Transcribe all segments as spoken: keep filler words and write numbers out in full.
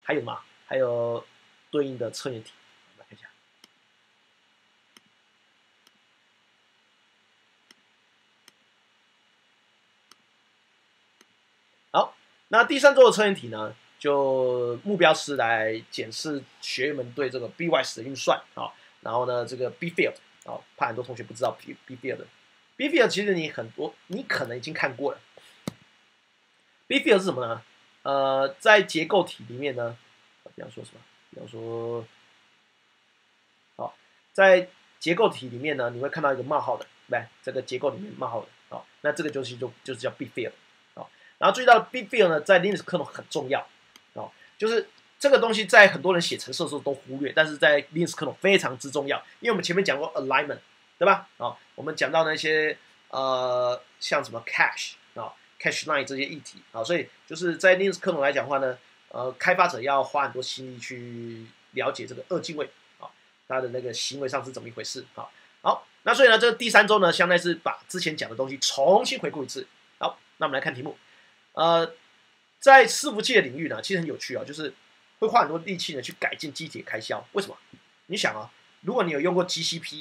还有嘛，还有对应的测验题，我们来看一下。好，那第三周的测验题呢，就目标是来检视学员们对这个 B Y S 的运算啊，然后呢，这个 B field 啊，怕很多同学不知道 B B field，B field 其实你很多你可能已经看过了。B field 是什么呢？呃，在结构题里面呢，比方说什么？比方说，好，在结构题里面呢，你会看到一个冒号的，对不对？这个结构里面冒号的，好，那这个就是就就是叫 B field。然后注意到 B field 呢，在 Linux kernel 很重要，哦，就是这个东西在很多人写程式的时候都忽略，但是在 Linux kernel 非常之重要，因为我们前面讲过 alignment， 对吧？啊、哦，我们讲到那些呃像什么 cache 啊、哦、cache line 这些议题啊、哦，所以就是在 Linux kernel 来讲的话呢，呃，开发者要花很多心力去了解这个二进位啊、哦，它的那个行为上是怎么一回事啊、哦。好，那所以呢，这个第三周呢，相当于是把之前讲的东西重新回顾一次。好，那我们来看题目。呃，在伺服器的领域呢，其实很有趣啊、哦，就是会花很多力气呢去改进机体的开销。为什么？你想啊，如果你有用过 G C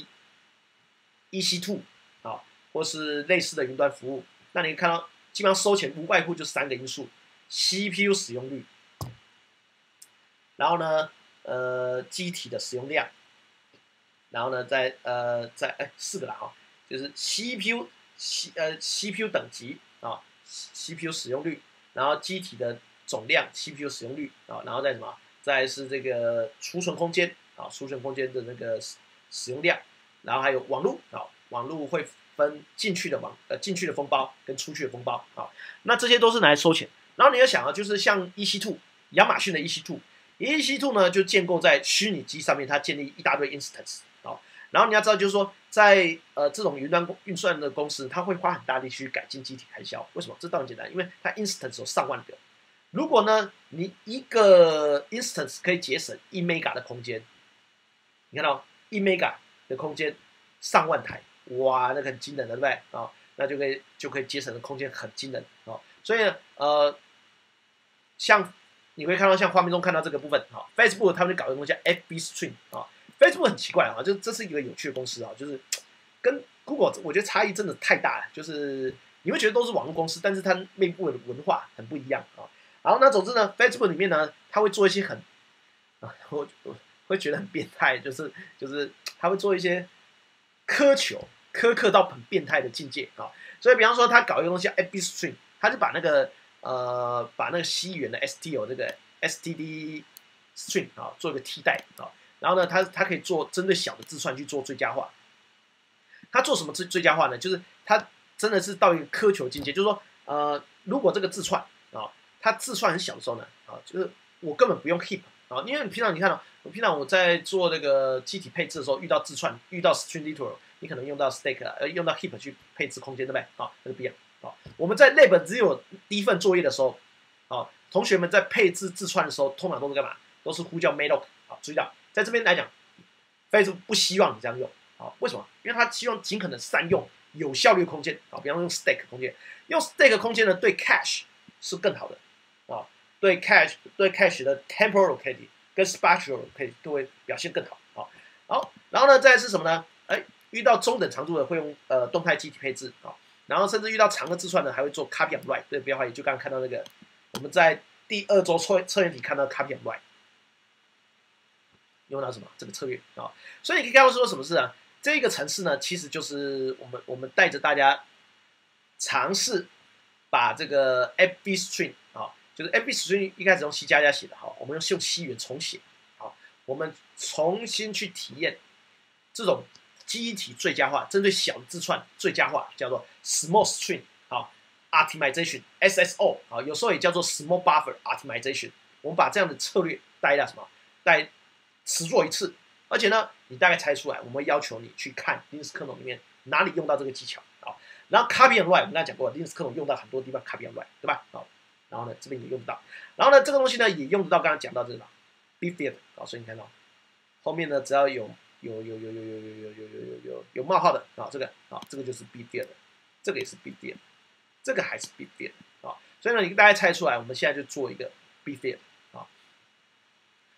P、E C 二 啊，或是类似的云端服务，那你看到基本上收钱无外乎就三个因素 ：C P U 使用率，然后呢，呃，机体的使用量，然后呢，在呃，在哎四个了哈、哦，就是 C P U、C 呃 C P U 等级啊。C P U 使用率，然后机体的总量 C P U 使用率啊，然后再什么，再是这个储存空间啊，储存空间的那个使用量，然后还有网络啊，网络会分进去的网呃进去的封包跟出去的封包啊，那这些都是拿来收钱。然后你要想啊，就是像 E C 二 亚马逊的 E C 二 E C 二 呢就建构在虚拟机上面，它建立一大堆 instance 啊。然后你要知道，就是说，在呃这种云端运算的公司，它会花很大力去改进机体开销。为什么？这倒很简单，因为它 instance 有上万个。如果呢，你一个 instance 可以节省一 mega 的空间，你看到一 mega 的空间上万台，哇，那个很惊人的，对不对啊、哦？那就可以就可以节省的空间很惊人啊、哦。所以呢，呃，像你会看到像画面中看到这个部分，哈、哦、，Facebook 他们就搞一个东西叫 F B Stream 啊、哦。Facebook 很奇怪啊，就这是一个有趣的公司啊，就是跟 Google 我觉得差异真的太大了，就是你会觉得都是网络公司，但是它内部的文化很不一样啊。然后那总之呢 ，Facebook 里面呢，它会做一些很啊，我我会觉得很变态，就是就是它会做一些苛求、苛刻到很变态的境界啊。所以比方说，他搞一个东西叫 F B Stream， 他就把那个呃把那个西元的 S T O 这个 S T D Stream 啊做一个替代啊。然后呢，它它可以做针对小的字串去做最佳化。它做什么最最佳化呢？就是它真的是到一个苛求境界，就是说，呃，如果这个字串啊，它字串很小的时候呢，啊，就是我根本不用 heap 啊，因为你平常你看到、哦，我平常我在做那个机体配置的时候，遇到字串，遇到 string literal， 你可能用到 stack， 呃，用到 heap 去配置空间，对不对？啊，那就不一样。啊，我们在 lab 只有第一份作业的时候，啊，同学们在配置字串的时候，通常都是干嘛？都是呼叫 malloc。啊，注意到。在这边来讲 ，Facebook 不希望你这样用，好，为什么？因为他希望尽可能善用有效率的空间，啊，比方说用 stack 空间，用 stack 空间呢，对 cache 是更好的，啊，对 cache 对 cache 的 temporal locality 跟 spatial locality 都会表现更好，好，好，然后呢，再来是什么呢？哎，遇到中等长度的会用呃动态机体配置，啊，然后甚至遇到长的字串呢，还会做 copy and write，对，不要怀疑，就刚刚看到那个我们在第二周测测验题看到 copy and write。用到什么这个策略啊、哦？所以你可以看到说什么事啊？这个程式呢，其实就是我们我们带着大家尝试把这个 F B String 啊、哦，就是 F B String 一开始用 C 加加写的，好，我们用用 C 语言重写，好，我们重新去体验这种记忆体最佳化，针对小的字串最佳化，叫做 Small String 好 Optimization S S O 好，有时候也叫做 Small Buffer Optimization。我们把这样的策略带到什么？带实做一次，而且呢，你大概猜出来，我们会要求你去看 Linux kernel 里面哪里用到这个技巧啊。然后 copy and write 我们刚才讲过 ，Linux kernel 用到很多地方 copy and write， 对吧？好，然后呢，这边也用不到。然后呢，这个东西呢也用得到刚刚讲到这个 B field 啊，所以你看到后面呢，只要有有有有有有有有有有有有有冒号的啊，这个啊，这个就是 B field， 这个也是 B field， 这个还是 B field 啊。所以呢，你大概猜出来，我们现在就做一个 B field 啊。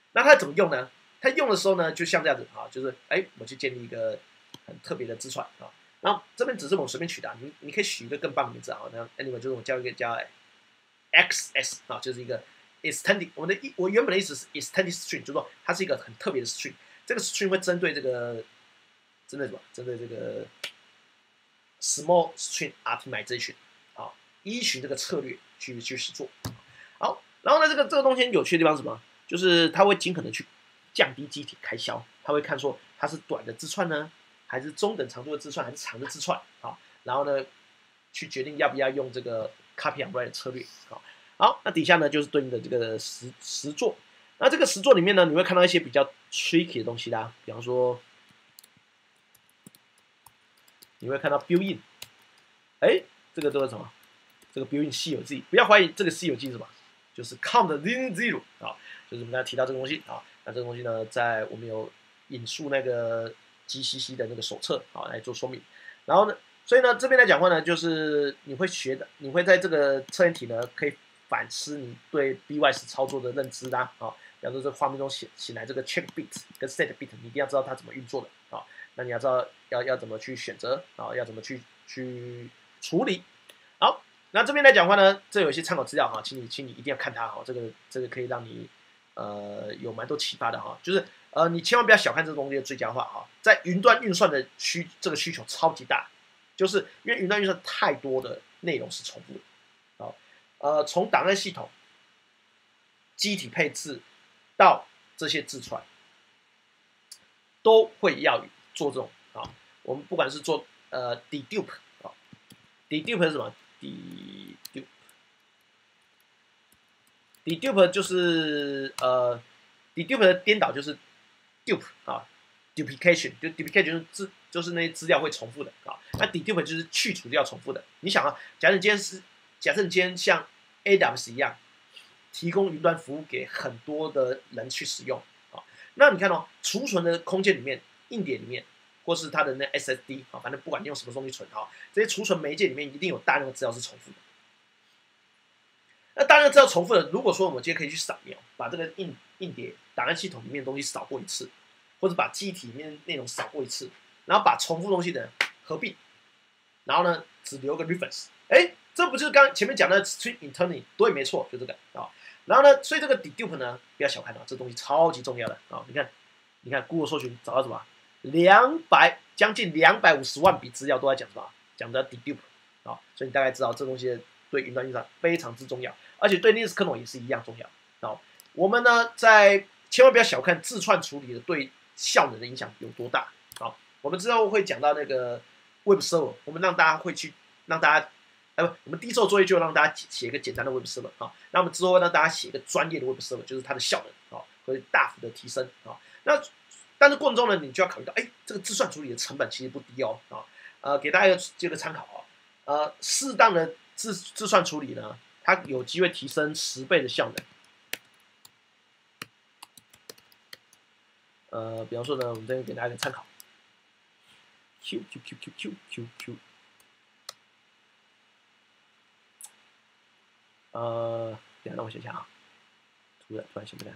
那它怎么用呢？它用的时候呢，就像这样子啊，就是哎，我去建立一个很特别的字串啊。然后这边只是我随便取的，你你可以取一个更棒的名字啊。那 anyway 就是我叫一个叫 X S 啊，就是一个 extended。我的我原本的意思是 extended string，就是说它是一个很特别的 string。这个 string 会针对这个针对什么？针对这个 small string optimization 啊，依循这个策略去去实做。好，然后呢，这个这个东西有趣的地方是什么？就是它会尽可能去降低机体开销，它会看说它是短的字串呢，还是中等长度的字串，还是长的字串啊？然后呢，去决定要不要用这个 copy and write 的策略啊。好，那底下呢就是对应的这个实实作。那这个实作里面呢，你会看到一些比较 tricky 的东西啦，比方说，你会看到 built in， 哎，这个都是什么？这个 built in 稀有记，不要怀疑这个稀有记是什么，就是 count zero zero 啊，就是我们刚才提到这个东西啊。那这个东西呢，在我们有引述那个 G C C 的那个手册啊来做说明。然后呢，所以呢这边来讲话呢，就是你会学的，你会在这个测验题呢，可以反思你对 B Y S 操作的认知啦啊。比方说这画面中显显来这个 check bit 跟 set bit， 你一定要知道它怎么运作的啊。那你要知道要要怎么去选择啊，要怎么去去处理。好，那这边来讲话呢，这有一些参考资料哈，请你请你一定要看它哈，这个这个可以让你呃有蛮多启发的哈。就是呃你千万不要小看这个东西的最佳化哈，在云端运算的需这个需求超级大，就是因为云端运算太多的内容是重复的。好，呃从档案系统、机体配置到这些字串，都会要做这种啊。我们不管是做呃 dedupe 啊 ，dedupe 是什么 ？dedupe dedupe 就是呃 dedupe 的颠倒就是 dupe 啊 ，duplication 就 duplication 就是资就是那些资料会重复的啊。那 dedupe 就是去除掉重复的。你想啊，假设你今天是假设你今天像 A W S 一样，提供云端服务给很多的人去使用啊。那你看哦，储存的空间里面、硬碟里面，或是它的那 S S D 啊，反正不管你用什么东西存啊，这些储存媒介里面一定有大量的资料是重复的。那大量的资料重复的，如果说我们今天可以去扫描，把这个硬硬碟档案系统里面的东西扫过一次，或者把记忆体里面的内容扫过一次，然后把重复东西的合并，然后呢只留个 reference， 哎，这不就是刚刚前面讲的 string internal？ 对，没错，就这个啊。然后呢，所以这个 dedupe 呢，不要小看它，这东西超级重要的啊！你看，你看 Google 搜寻找到什么？两百将近两百五十万笔资料都在讲什么？讲的 dedupe 啊，所以你大概知道这东西对云端运算非常之重要，而且对 Linux kernel 也是一样重要啊。我们呢，在千万不要小看字串处理的对效能的影响有多大啊！我们之后会讲到那个 Web Server， 我们让大家会去让大家。哎不，我们第一周作业就让大家写一个简单的 Web Server 啊，那我们之后让大家写一个专业的 Web Server， 就是它的效能啊会大幅的提升啊。那但是过程中呢，你就要考虑到，哎，这个字算处理的成本其实不低哦啊。呃，给大家一个这个参考哦。呃，适当的字字算处理呢，它有机会提升十倍的效能。呃，比方说呢，我们这边给大家一个参考 ，Q Q Q Q Q Q Q。呃，等下让我想想啊，突然突然想不起来。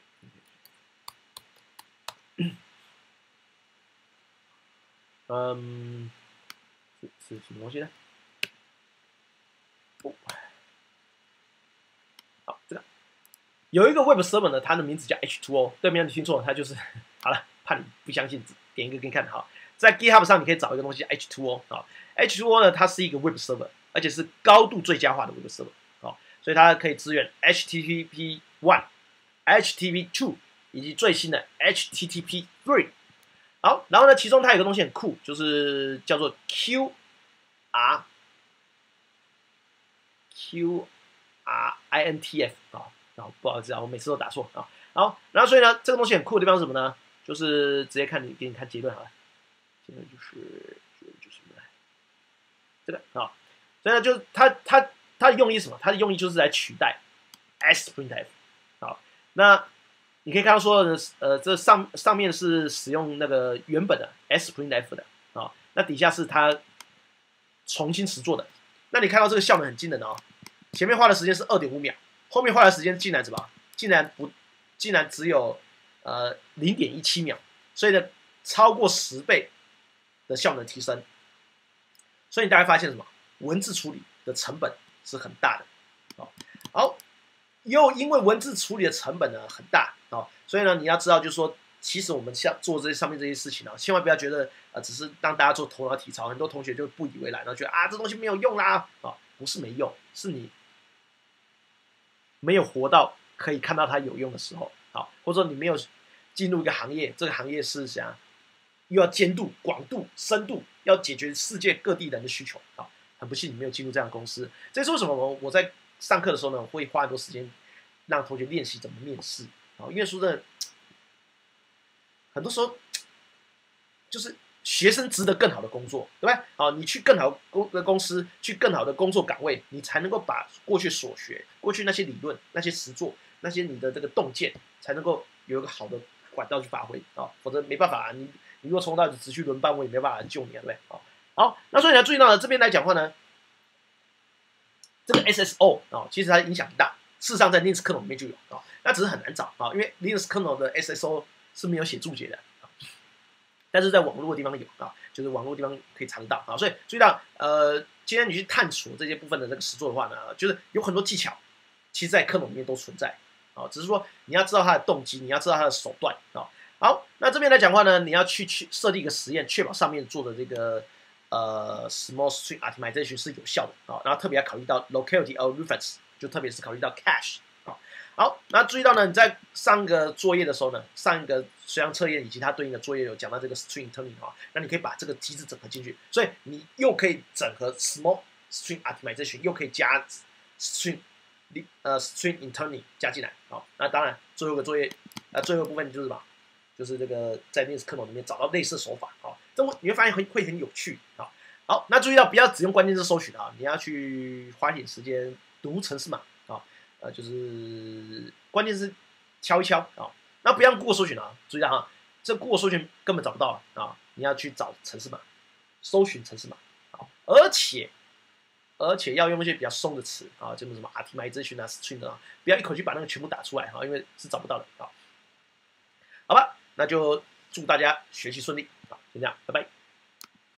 嗯，是是什么东西呢？哦，好，这个有一个 Web Server 呢，它的名字叫 H 二 O， 对面你听错了，它就是好了，怕你不相信，点一个给你看哈。在 GitHub 上你可以找一个东西 H 二 O 啊 ，H 二 O 呢，它是一个 Web Server， 而且是高度最佳化的 Web Server。所以它可以支援 H T T P 一、H T T P 二 以及最新的 H T T P 三。好，然后呢，其中它有个东西很酷，就是叫做 Q R Q R I N T F 啊，然后不好意思啊，我每次都打错啊。好，然后所以呢，这个东西很酷的地方是什么呢？就是直接看你给你看结论好了，结论就是就是什么呢？这个啊，所以呢，就是它它。它的用意是什么？它的用意就是来取代 sprintf。好，那你可以看到说，呃，这上上面是使用那个原本的 sprintf 的啊，那底下是它重新实做的。那你看到这个效能很惊人哦，前面花的时间是 二点五秒，后面花的时间竟然什么？竟然不竟然只有呃零点一七秒，所以呢，超过十倍的效能提升。所以你大家发现什么？文字处理的成本是很大的，好，好，又因为文字处理的成本呢很大啊，所以呢，你要知道，就是说，其实我们像做这些上面这些事情啊，千万不要觉得呃只是让大家做头脑体操，很多同学就不以为然，然后觉得啊这东西没有用啦啊，不是没用，是你没有活到可以看到它有用的时候，好，或者说你没有进入一个行业，这个行业是想又要兼顾广度、深度，要解决世界各地人的需求啊。很不幸你没有进入这样的公司，这是为什么我我在上课的时候呢，会花很多时间让同学练习怎么面试啊。因为说真的，很多时候就是学生值得更好的工作，对不对？啊，你去更好的公司，去更好的工作岗位，你才能够把过去所学、过去那些理论、那些实作、那些你的这个洞见，才能够有一个好的管道去发挥啊。否则没办法，你你如果从到只去轮班，我也没办法救你，对不对？啊。好，那所以你要注意到呢，这边来讲话呢，这个 S S O 啊、哦，其实它影响不大。事实上，在 Linux 可能里面就有啊、哦，那只是很难找啊、哦，因为 Linux 可能的 S S O 是没有写注解的啊、哦，但是在网络的地方有啊、哦，就是网络地方可以查得到啊、哦。所以注意到，呃，今天你去探索这些部分的这个实作的话呢，就是有很多技巧，其实在科农里面都存在啊、哦，只是说你要知道它的动机，你要知道它的手段啊、哦。好，那这边来讲话呢，你要去去设立一个实验，确保上面做的这个。呃 ，small string optimization 是有效的啊、哦，然后特别要考虑到 locality of reference， 就特别是考虑到 cache 啊、哦。好，那注意到呢，你在上个作业的时候呢，上一个随行测验以及它对应的作业有讲到这个 string interning 啊、哦，那你可以把这个机制整合进去，所以你又可以整合 small string optimization， 又可以加 string 呃 string interning 加进来啊、哦。那当然最后一个作业呃最后一部分就是什么？就是这个在 Linux kernel 里面找到类似手法啊，这你会发现会会很有趣啊。好，那注意到不要只用关键字搜寻啊，你要去花一点时间读程式码啊，呃，就是关键字敲一敲啊。那不要用 Google 搜寻啊，注意到啊，这 Google 搜寻根本找不到啊，你要去找程式码，搜寻程式码啊，而且而且要用一些比较松的词啊，就是什么 optimization 啊、string 啊，不要一口气把那个全部打出来哈，因为是找不到的啊。好吧。那就祝大家学习顺利，好，就这样，拜拜。